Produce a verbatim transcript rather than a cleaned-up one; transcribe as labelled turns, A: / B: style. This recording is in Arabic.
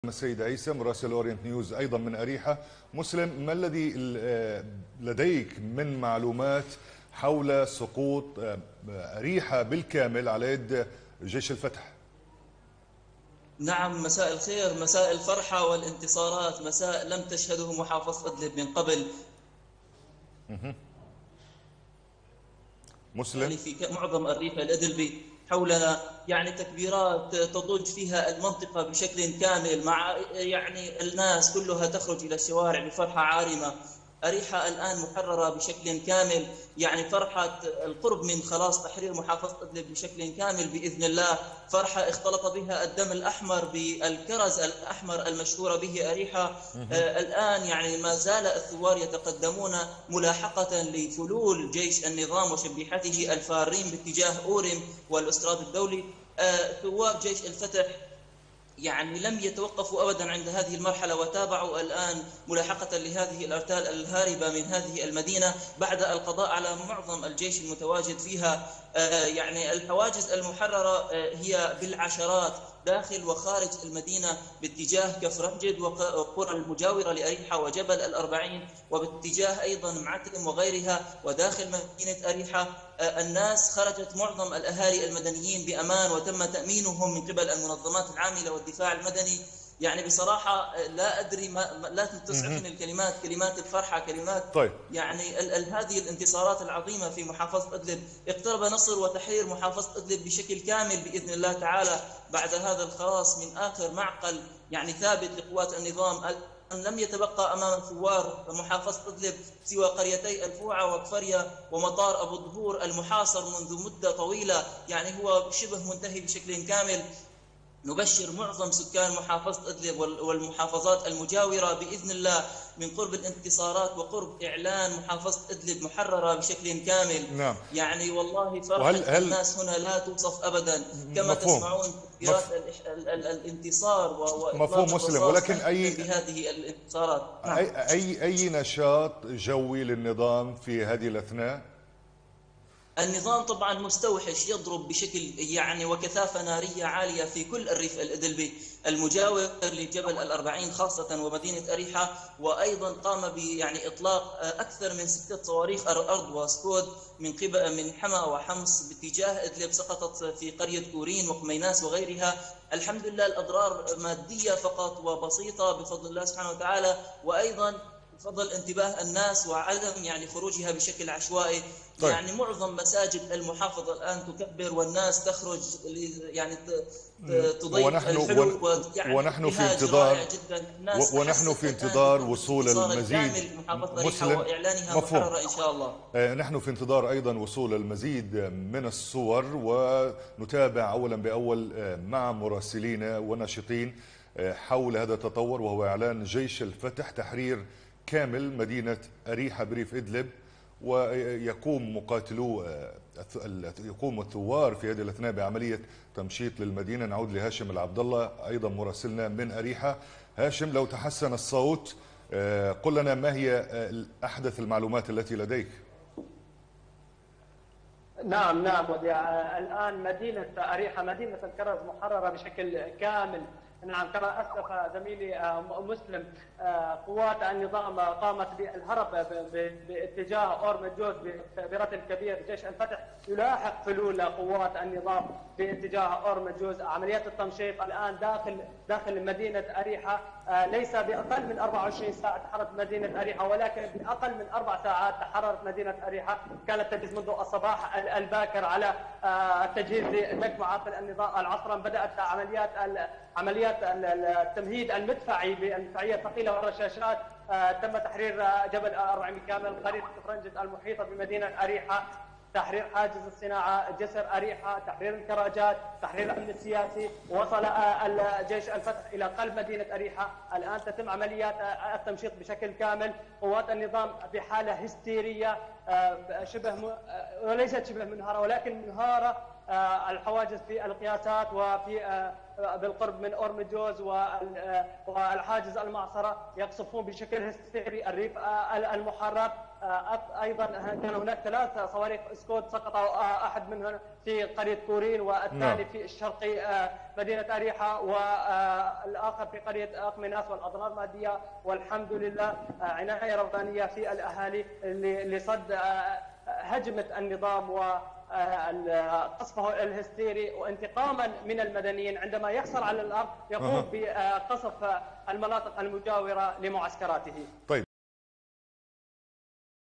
A: السيد عيسى مراسل أورينت نيوز أيضا من أريحة. مسلم، ما الذي لديك من معلومات حول سقوط أريحة بالكامل على يد جيش الفتح؟
B: نعم، مساء الخير، مساء الفرحة والانتصارات، مساء لم تشهده محافظة إدلب من قبل.
A: مسلم،
B: يعني في معظم الريف الإدلبي حولنا يعني تكبيرات تضج فيها المنطقة بشكل كامل، مع يعني الناس كلها تخرج إلى الشوارع بفرحة عارمة. أريحة الآن محررة بشكل كامل، يعني فرحة القرب من خلاص تحرير محافظة إدلب بشكل كامل بإذن الله. فرحة اختلط بها الدم الأحمر بالكرز الأحمر المشهورة به أريحة. آه الآن يعني ما زال الثوار يتقدمون ملاحقة لفلول جيش النظام وشبيحته الفارين باتجاه أورم والأستراد الدولي. آه ثوار جيش الفتح يعني لم يتوقفوا أبدا عند هذه المرحلة، وتابعوا الآن ملاحقة لهذه الأرتال الهاربة من هذه المدينة بعد القضاء على معظم الجيش المتواجد فيها. يعني الحواجز المحررة هي بالعشرات داخل وخارج المدينة باتجاه كفرنجد وقرى المجاورة لأريحة وجبل الأربعين، وباتجاه أيضا معتم وغيرها وداخل مدينة أريحة. الناس خرجت، معظم الأهالي المدنيين بأمان، وتم تأمينهم من قبل المنظمات العاملة والدفاع المدني. يعني بصراحة لا أدري، ما لا تسعفني الكلمات، كلمات الفرحة، كلمات
A: طيب.
B: يعني ال ال هذه الانتصارات العظيمة في محافظة إدلب. اقترب نصر وتحرير محافظة إدلب بشكل كامل بإذن الله تعالى بعد هذا الخلاص من آخر معقل يعني ثابت لقوات النظام. لم يتبقى أمام ثوار محافظة إدلب سوى قريتي الفوعة وكفرية ومطار أبو الظهور المحاصر منذ مدة طويلة، يعني هو شبه منتهي بشكل كامل. نبشر معظم سكان محافظة إدلب والمحافظات المجاورة بإذن الله من قرب الانتصارات وقرب إعلان محافظة إدلب محررة بشكل كامل.
A: نعم.
B: يعني والله فرحة
A: وهل هل
B: الناس هنا لا توصف أبدا، كما
A: مفهوم
B: تسمعون تكبيرات
A: مف...
B: الانتصار وإطلاق
A: مفهوم مسلم،
B: الرصاص
A: ولكن
B: تهديدا
A: أي
B: بهذه الانتصارات. نعم.
A: أي أي أي نشاط جوي للنظام في هذه الأثناء؟
B: النظام طبعا مستوحش، يضرب بشكل يعني وكثافة نارية عالية في كل الريف الإدلبي المجاور لجبل الأربعين خاصة ومدينة أريحة، وأيضا قام ب يعني إطلاق أكثر من ستة صواريخ أرض وسكود من قبل من حما وحمص باتجاه إدلب، سقطت في قرية كورين وقميناس وغيرها. الحمد لله الأضرار مادية فقط وبسيطة بفضل الله سبحانه وتعالى، وأيضا بفضل انتباه الناس وعدم يعني خروجها بشكل عشوائي.
A: طيب.
B: يعني معظم مساجد المحافظة الآن تكبر والناس تخرج يعني تضيف
A: ونحن
B: الحلو، ويعني
A: ونحن في
B: ابتهاج رائع
A: انتظار
B: جدا. الناس
A: ونحن
B: أحست
A: في
B: الآن
A: انتظار
B: بقرب
A: وصول
B: الانتصار
A: المزيد.
B: الكامل لمحافظة أريحة
A: مسلم،
B: وإعلانها
A: مفهوم.
B: محررة إن شاء الله.
A: نحن في انتظار أيضا وصول المزيد من الصور، ونتابع أولا بأول مع مراسلين وناشطين حول هذا التطور، وهو إعلان جيش الفتح تحرير كامل مدينة أريحة بريف إدلب، ويقوم مقاتلو يقوم الثوار في هذه الأثناء بعملية تمشيط للمدينة. نعود لهاشم العبد الله أيضا مراسلنا من أريحة. هاشم، لو تحسن الصوت قل لنا ما هي أحدث المعلومات التي لديك؟
C: نعم نعم وديع. الآن مدينة أريحة مدينة الكرز محررة بشكل كامل. نعم، كما أسلف زميلي مسلم، قوات النظام قامت بالهرب باتجاه أورمجوز برتل كبير. جيش الفتح يلاحق فلول قوات النظام باتجاه أورمجوز. عمليات التمشيط الآن داخل داخل مدينة أريحة ليس بأقل من أربع وعشرين ساعة تحررت مدينة أريحة، ولكن بأقل من أربع ساعات تحررت مدينة أريحة. كانت تجهيز منذ الصباح الباكر على التجهيز لدك معاقل النظام. العصرا بدأت عمليات عمليات التمهيد المدفعي بالمدفعية الثقيلة والرشاشات. تم تحرير جبل أربعين بالكامل، قرية كفرنجد المحيطة بمدينة أريحة، تحرير حاجز الصناعة، جسر أريحة، تحرير الكراجات، تحرير الأمن السياسي. وصل الجيش الفتح إلى قلب مدينة أريحة. الآن تتم عمليات التمشيط بشكل كامل. قوات النظام بحالة هستيرية، شبه وليست شبه منهارة ولكن منهارة. الحواجز في القياسات وفي بالقرب من أورمجوز والحاجز المعصرة يقصفون بشكل هستيري الريف المحرر. ايضا كان هناك ثلاث صواريخ سكود سقطوا، احد منهم في قريه كورين والثاني في الشرقي مدينه اريحه والاخر في قريه اقمناس، والاضرار ماديه والحمد لله عنايه ربانيه في الاهالي لصد هجمه النظام وقصفه الهستيري وانتقاما من المدنيين. عندما يحصل على الارض يقوم بقصف المناطق المجاوره لمعسكراته.
A: طيب